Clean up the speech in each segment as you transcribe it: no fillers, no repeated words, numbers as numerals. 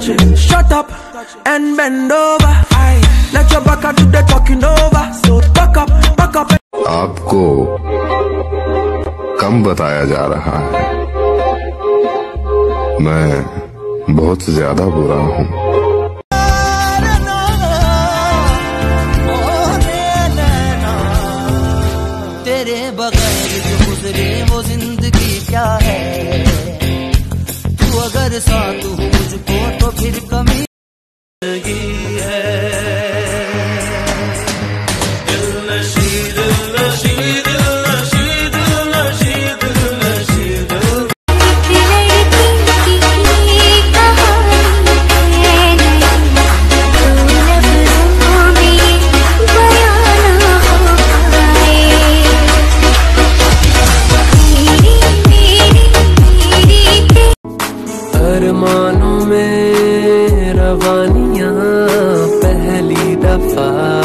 touch it. Shut up and bend over. Let your back do the talking over. So back up, back up. आपको कम बताया जा रहा है, मैं बहुत ज्यादा बुरा हूँ। तेरे बगैर जो गुजरे वो जिंदगी क्या है, तू अगर साथ हो मुझको तो फिर कमी है। अरमानों में रवानियां पहली दफा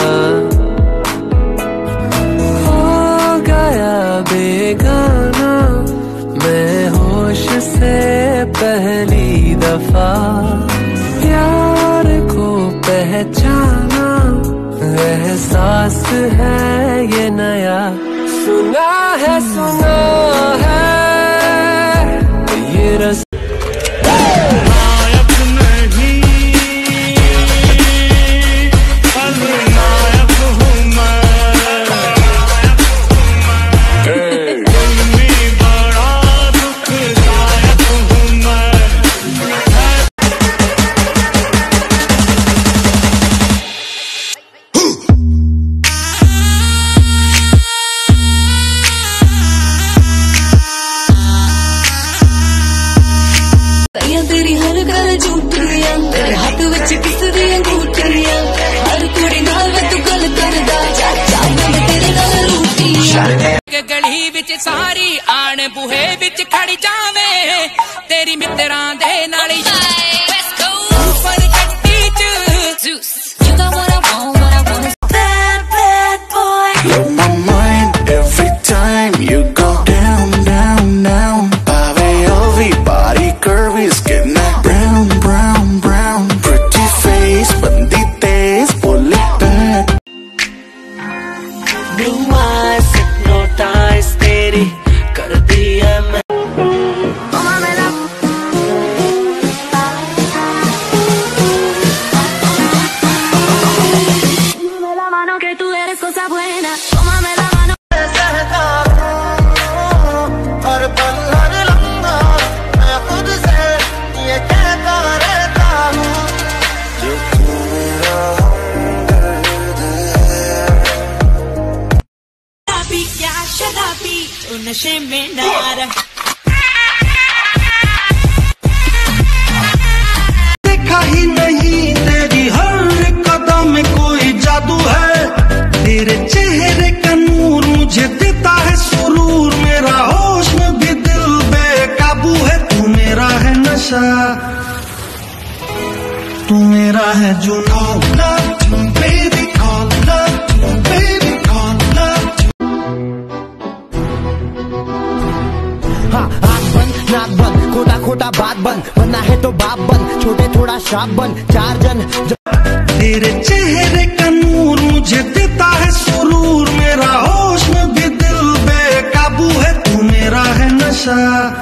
हो गया बेगाना मैं होश से पहली दफा, प्यार को पहचाना एहसास है ये नया, सुना है ये रस तेरी हर गल झूठियां, तेरे हाथ विच किस दी अंगूठियां, हर कुड़ी नाल वे तू गल करदा, मैं तेरे नाल रूठी। गली विच सारी आण बूहे विच खड़ जावे, तेरी मित्रां दे नाल ऊपर गड्डी च You got what I want, what I want is bad, bad boy. Blow my mind every time you go down, down, down. Pave everybody curvy skin, brown, brown, brown. Pretty face, bandi tez, pull it back. Blue eyes hypnotize तेरी कर दिया मैं। नशे में नार देखा ही नहीं तेरी हर कदम में कोई जादू है, तेरे चेहरे का नूर मुझे देता है सुरूर, मेरा होश में भी दिल बेकाबू है, तू मेरा है नशा, तू मेरा है जुनून, बेबी कॉल बेबी कॉल। हाँ आँख बंद नाक बंद खोटा खोटा बात बंद, बनना है तो बाप बन, छोटे थोड़ा शाप बन, चार जन तेरे चेहरे का नूर मुझे देता है सुरूर, मेरा होश में भी दिल बेकाबू है, तू मेरा है नशा,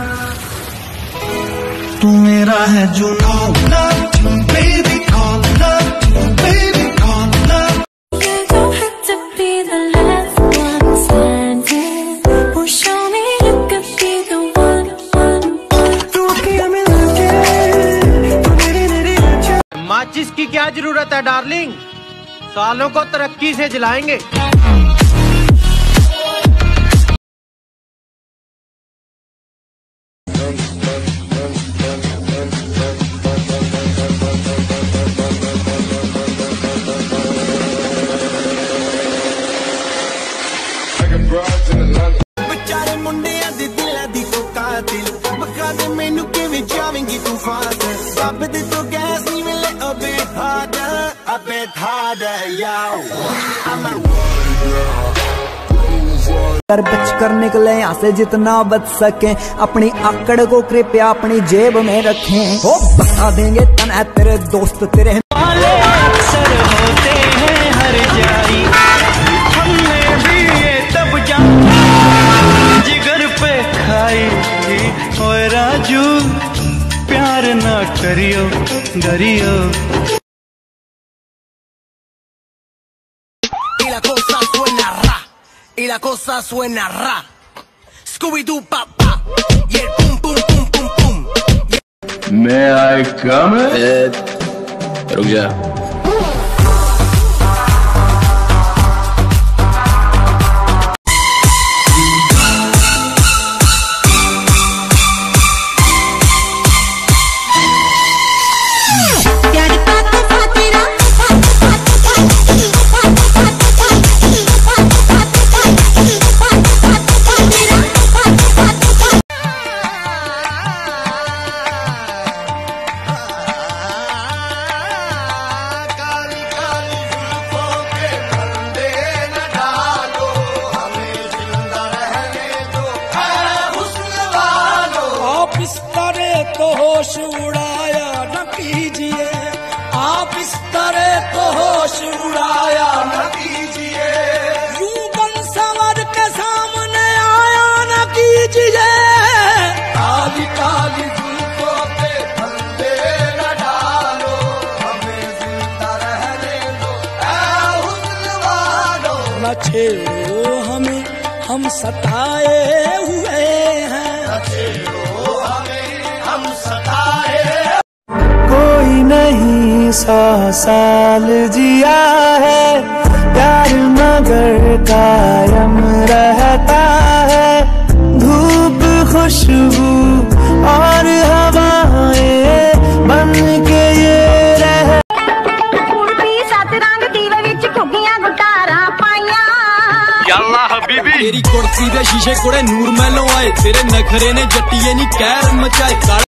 तू मेरा है जुनून, baby call baby call. You don't have to be the last one standing, or show me you could be the one. माचिस की क्या जरूरत है डार्लिंग, सालों को तरक्की से जलाएंगे। बेचारे मुंडिया दी दिल दी तो कातिल, बका दे मैनू किवें जावेंगी तू फास, सब दे तो गैस नहीं मिले a bit harder, yo. I'm a कर बच कर निकले यहाँ से जितना बच सके, अपनी आकड़ को कृपया अपनी जेब में रखें। हो बता देंगे तना तेरे दोस्त तेरे अक्सर होते हैं हर जाई, हमने भी ये तब जाना जिगर पे खाई। ओए राजू प्यार ना करियो डरियो। Y la cosa suena ra, Scooby-Doo pa pa, y el pum pum pum pum pum. May I come in? रुक जा। तो होश उड़ाया न कीजिए, आप इस तरह तो होश उड़ाया न कीजिए, यूं बन संवर के सामने आया न कीजिए, काली काली जुल्फों पे फंदे न डालो, हमें जिंदा रहने दो ऐ हुस्न वालो, न छेड़ो हमें हम सताए हुए हैं, न छेड़ो हम सताए। कोई नहीं 100 साल जिया है, प्यार मगर कायम रहता है, धूप खुशबू और हवाएं बन के ये रह। यल्ला हबीबी तेरी कुर्सी दे शीशे कोड़े नूर महलों आए, तेरे नखरे ने जट्टिए नी कहर मचाए।